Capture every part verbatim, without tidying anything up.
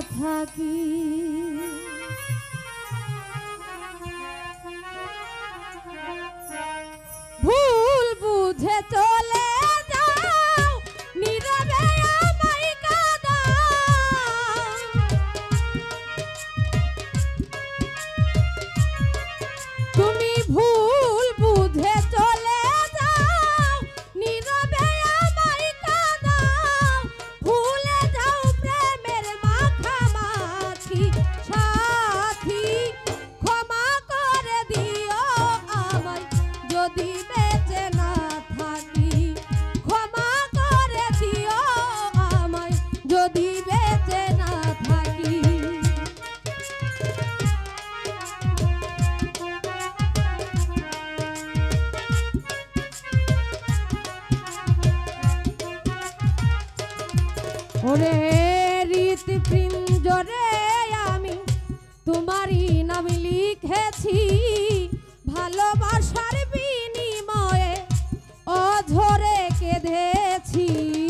থাকি। ভুল বুঝে চলে যাও নীরবে আমায় কাঁদাও। তুমি ভুল বুঝে চলে যাও নীরবে আমায় কাঁদাও। ভুলে যাও প্রেমের মাখামাখি সাথী। ক্ষমা করে দিও আমায় যদি বেঁচে না থাকি। ক্ষমা করে দিও আমায় যদি বেঁচে না থাকি। ওরে হৃৎপিঞ্জরে আমি তোমারই নাম লিখেছি। ভালোবাসার বিনিময়ে অঝরে কেঁদেছি।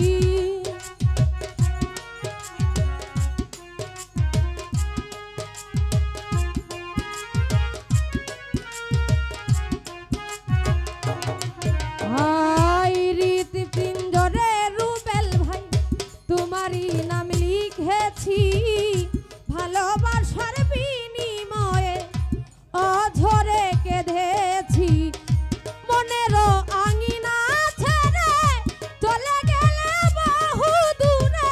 হায় হৃৎপিঞ্জরে রুবেল ভাই তোমারই নাম লিখেছি। ভালোবাসার বিনিময়ে অঝরে কেঁদেছি। মনেরও আঙিনা ছেড়ে চলে গেলে বহু দূরে।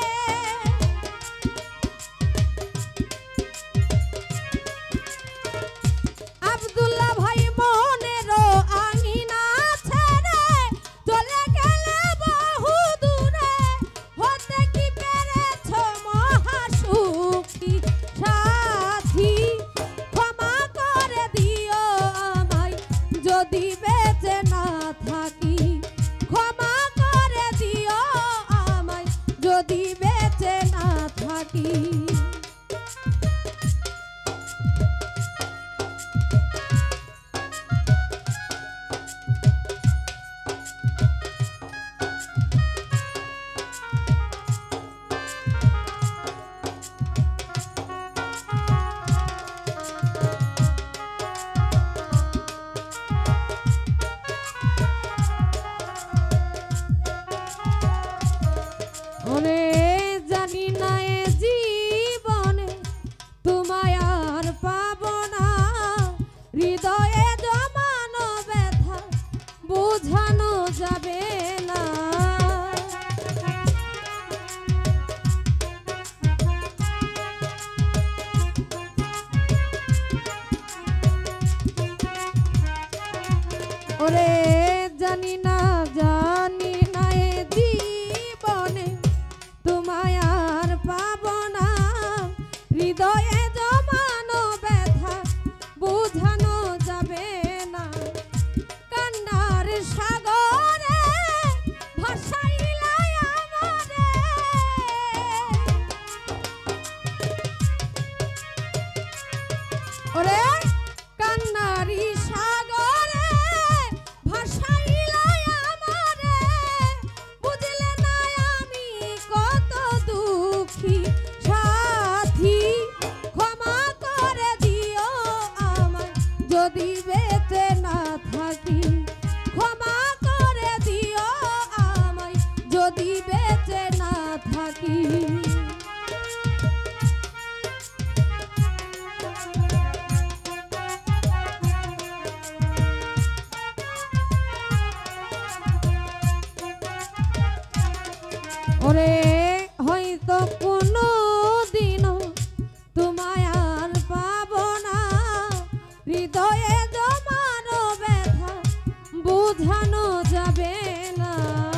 আব্দুল্লাহ ভাই মনেরও আঙিনা ছেড়ে চলে গেলে বহু দূরে। হতে কি পেরেছ মহাসুখী সাথী। ক্ষমা করে দিও আমায় যদি বেঁচে না থাকি। ক্ষমা করে দিও আমায় যদি বেঁচে না থাকি। ওরে জানি না এ জীবনে তোমায় আর পাবো না। হৃদয়ে জমানো ব্যথা বোঝানো যাবে না। ওরে জানি না জানি না এ জীবনে তোমায় আর পাবো না। হৃদয়ে জমানো ব্যথা বোঝানো যাবে না। কান্নার সাগরে ভাসাইলাই আমারে। ওরে কান্নারি সাগরে ভাসাইলাই আমারে। বুঝলে না আমি কত দুঃখী সাথী। ক্ষমা করে দিও আমায় যদি বেঁচে না থাকি। ক্ষমা করে দিও আমায় যদি বেঁচে না থাকি। ওরে হয়তো কোনো দিনও তোমায় আর পাবো না। হৃদয়ে জমানো ব্যথা বোঝানো যাবে না।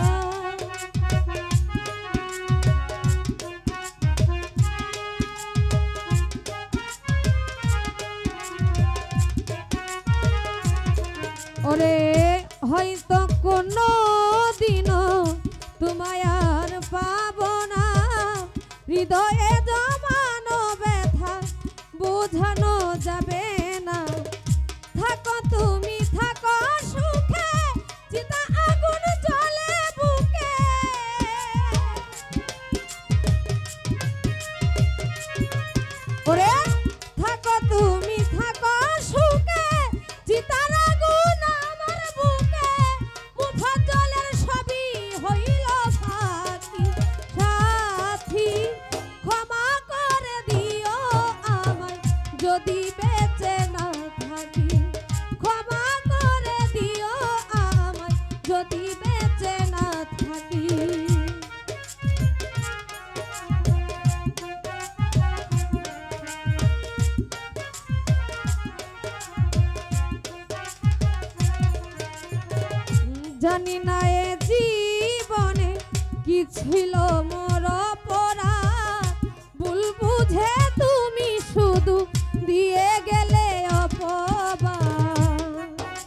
ওরে হয়তো কোনো দিনও তোমায় আর পাবো না। হৃদয়ে জমানো ব্যথা বোঝানো যাবে না। থাকো তুমি থাকো সুখে চিতা আগুন জ্বলে বুকে। জানি না এ জীবনে কি ছিল মোর অপরাধ, ভুল বুঝে তুমি শুধু দিয়ে গেলে অপবাদ।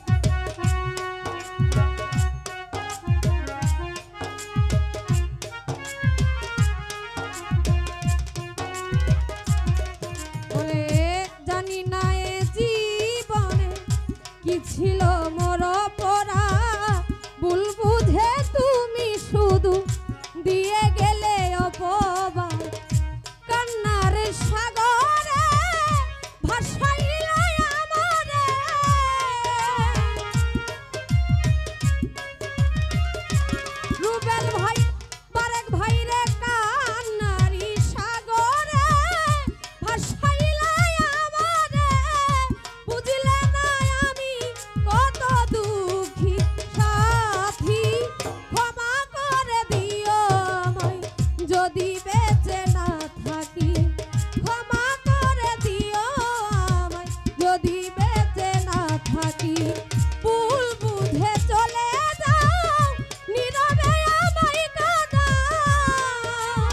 ওরে জানি না এ জীবনে কি ছিল মোর অপরাধ, ভুল বুঝে তুমি শুধু দিয়ে গেলে অপবাদ। কান্নার সাগরে ভাসাইলে আমারে, রুবেল ভাই বারেক ভাই রে কান্নারি সাগরে ভাসাইলে আমারে, বুঝলে না আমি কত দুঃখী সাথী, ক্ষমা করে দিও আমায় যদি বেঁচে না থাকি, ক্ষমা করে দিও আমায় যদি বেঁচে না থাকি। ভুল বুঝে চলে যাও নীরবে আমায় কাঁদাও,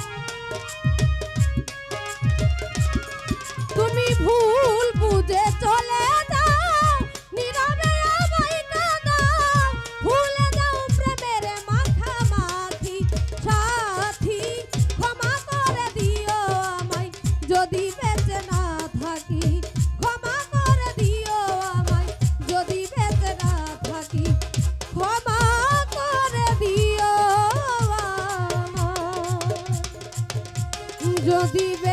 তুমি ভুল বুঝে চলে যাও নীরবে আমায় কাঁদাও, ভুলে যাও প্রেমের মাখামাখি সাথী, ক্ষমা করে দিও আমায় যদি বেঁচে না থাকি, ক্ষমা করে দিও আমায় যদি বেঁচে না থাকি, ক্ষমা করে দিও আমায় যদি